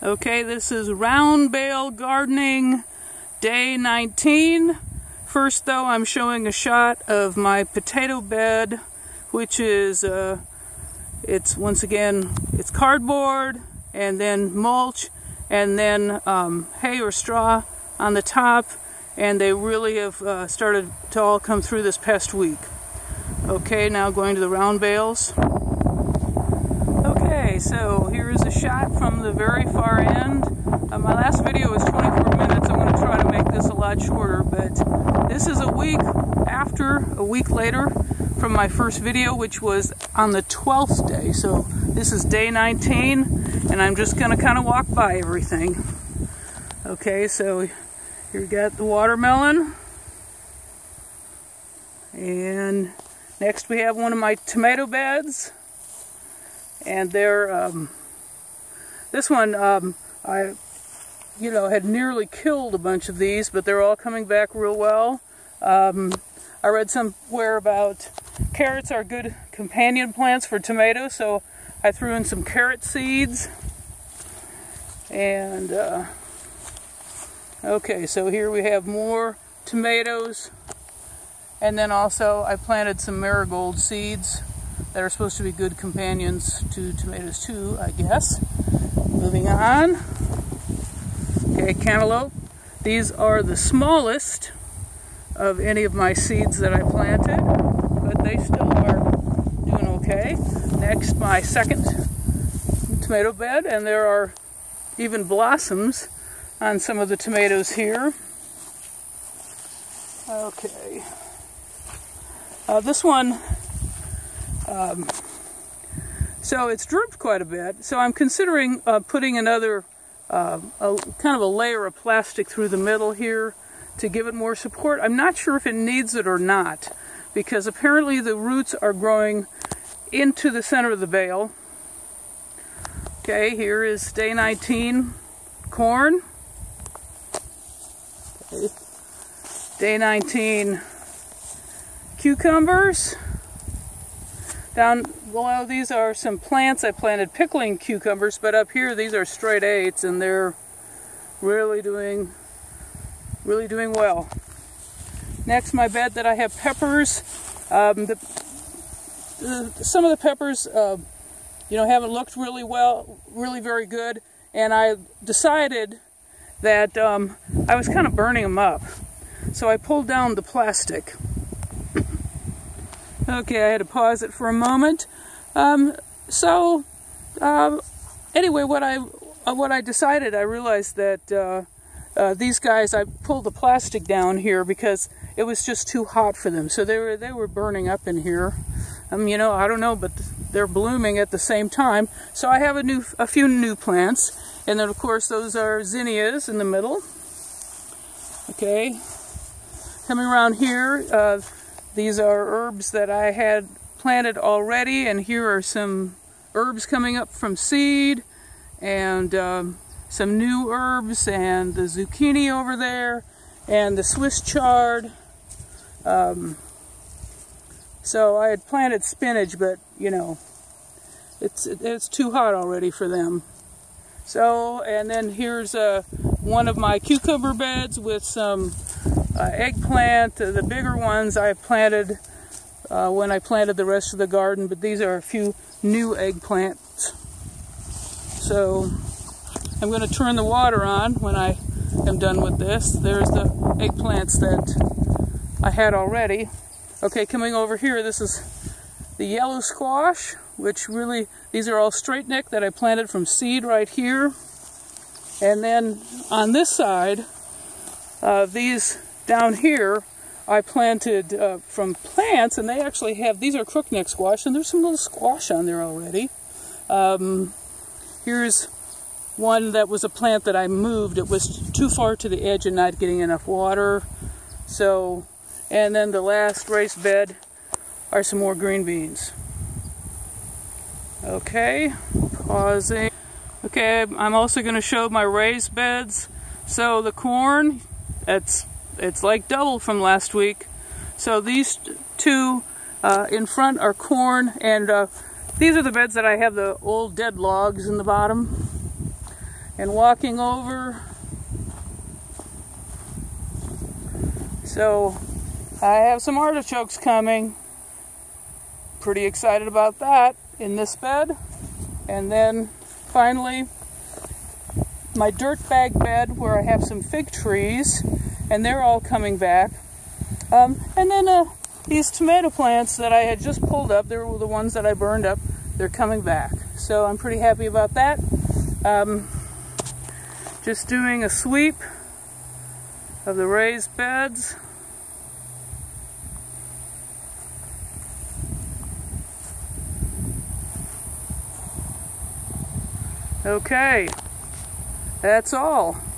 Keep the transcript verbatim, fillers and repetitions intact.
Okay, this is round bale gardening day nineteen. First though, I'm showing a shot of my potato bed, which is, uh, it's once again, it's cardboard and then mulch and then um, hay or straw on the top, and they really have uh, started to all come through this past week. Okay, now going to the round bales. Okay, so here's a shot from the very far end. Uh, my last video was twenty-four minutes. I'm going to try to make this a lot shorter, but this is a week after, a week later from my first video, which was on the twelfth day. So this is day nineteen, and I'm just going to kind of walk by everything. Okay, so here we got the watermelon, and next we have one of my tomato beds. And they're, um, this one, um, I, you know, had nearly killed a bunch of these, but they're all coming back real well. Um, I read somewhere about carrots are good companion plants for tomatoes, so I threw in some carrot seeds. And, uh, okay, so here we have more tomatoes. And then also I planted some marigold seeds that are supposed to be good companions to tomatoes too, I guess. Moving on. Okay, cantaloupe. These are the smallest of any of my seeds that I planted, but they still are doing okay. Next, my second tomato bed, and there are even blossoms on some of the tomatoes here. Okay. Uh, this one, Um, so it's drooped quite a bit, so I'm considering uh, putting another uh, a, kind of a layer of plastic through the middle here to give it more support. I'm not sure if it needs it or not, because apparently the roots are growing into the center of the bale. Okay, here is day nineteen corn. Okay. Day nineteen cucumbers. Down below, these are some plants I planted pickling cucumbers, but up here these are straight eights, and they're really doing really doing well. Next, my bed that I have peppers. Um, the, the, some of the peppers, uh, you know, haven't looked really well, really very good, and I decided that um, I was kind of burning them up, so I pulled down the plastic. Okay, I had to pause it for a moment. Um, so, uh, anyway, what I uh, what I decided, I realized that uh, uh, these guys, I pulled the plastic down here because it was just too hot for them. So they were they were burning up in here. Um, you know, I don't know, but they're blooming at the same time. So I have a new a few new plants, and then of course those are zinnias in the middle. Okay, coming around here. Uh, These are herbs that I had planted already, and here are some herbs coming up from seed, and um, some new herbs, and the zucchini over there, and the Swiss chard. Um, so I had planted spinach, but you know, it's it's too hot already for them. So, and then here's uh, one of my cucumber beds with some Uh, eggplant. Uh, the bigger ones I planted uh, when I planted the rest of the garden, but these are a few new eggplants. So I'm going to turn the water on when I am done with this. There's the eggplants that I had already. Okay, coming over here, this is the yellow squash, which really, these are all straight neck that I planted from seed right here. And then on this side, uh, these down here, I planted uh, from plants, and they actually have, these are crookneck squash, and there's some little squash on there already. Um, here's one that was a plant that I moved. It was too far to the edge and not getting enough water. So, and then the last raised bed are some more green beans. Okay, pausing. Okay, I'm also going to show my raised beds. So the corn, it's It's like double from last week. So these two uh, in front are corn, and uh, these are the beds that I have the old dead logs in the bottom. and walking over. So I have some artichokes coming. Pretty excited about that in this bed. And then finally my dirt bag bed where I have some fig trees, and they're all coming back. Um, and then uh, these tomato plants that I had just pulled up, they were the ones that I burned up, they're coming back. So I'm pretty happy about that. Um, just doing a sweep of the raised beds. Okay, that's all.